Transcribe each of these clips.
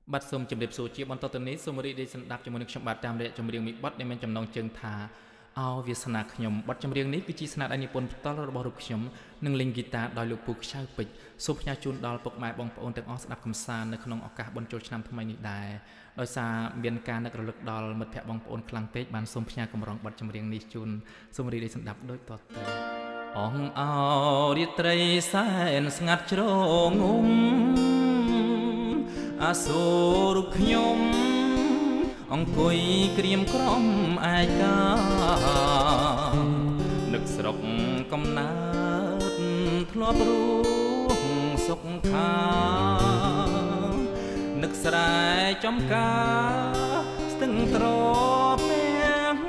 บัดสมจำเรียบสู่จีบอนตอนนี้สมริได้สันดับจำนวนขยมบัดตามเรียจำเรียงมีบัดในแมนจำนองเชิงทาเอาวิสนาขยมบัดจำเรียงนี้คือจีสนาอันนี้ปนตลอดบรุขยมหนึ่งลิงกีตาร์ดอยลูกปุกชาวปิดสุพญาจูนดอลปกไม้บองปอนแต่งออสดับคำซานในขนมอากาศบนโจชนำทำไมนิได้โดยซาเบียนการนักระลึกดอลมัดแพะบองปอนคลังเป๊กบานสมพญากำรองบัดจำเรียงนี้จูนสมริได้สันดับโดยต่อเติมองเอาดิตรแสนสงัดโจงอาสูรุขยมអង្គុយក្រៀមក្រំអាយកានឹកស្រុកកំណើតធ្លាប់រស់សុខខានឹកស្រែចំការស្ទឹងត្រពាំង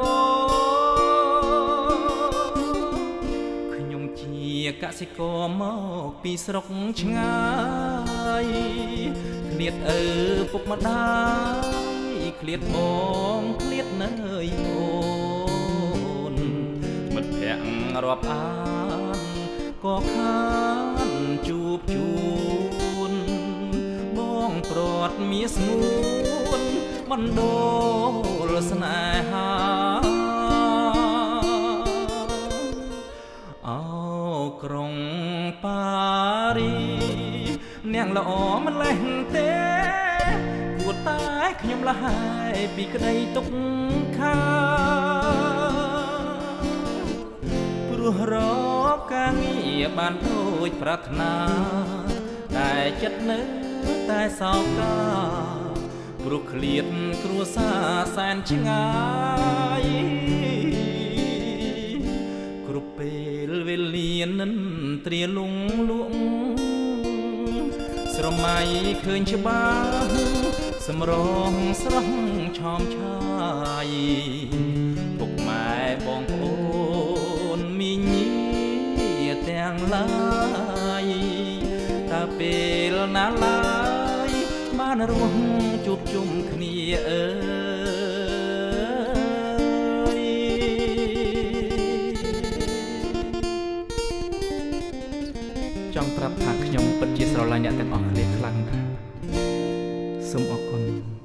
ខ្ញុំជាកសិករមកពីស្រុកឆ្ងាយឃ្លាតឪពុកម្ដាយឃ្លាតបងឃ្លាតនើយអូនមិត្តភក្តិរាប់អានក៏ខានជួបជូនបងព្រាត់មាសស្ងួនបណ្ដូលស្នេហាអោក្រុងប៉ារីនាងល្អមិនលេះទេគួរតែខ្ញុំលហើយពីក្តីទុកខាព្រោះរកការងារបានដូចប្រាថ្នាតែចិត្តនៅតែសោកកាព្រោះឃ្លាតគ្រួសារសែនឆ្ងាយគ្រប់ពេលវេលានឹងត្រៀលងលក់ស្រមៃឃើញច្បាស់សម្រងស្រស់ឆោមឆាយពុកម៉ែបងប្អូនមីញីទាំងឡាយតើពេលណាឡើយបានរស់ជួបជុំគ្នាអើយចង់ប្រាប់ថាខ្ញុំពិតជាស្រឡាញ់អ្នកទាំងអស់គ្នាខ្លាំងណាស់សូមអរគុណ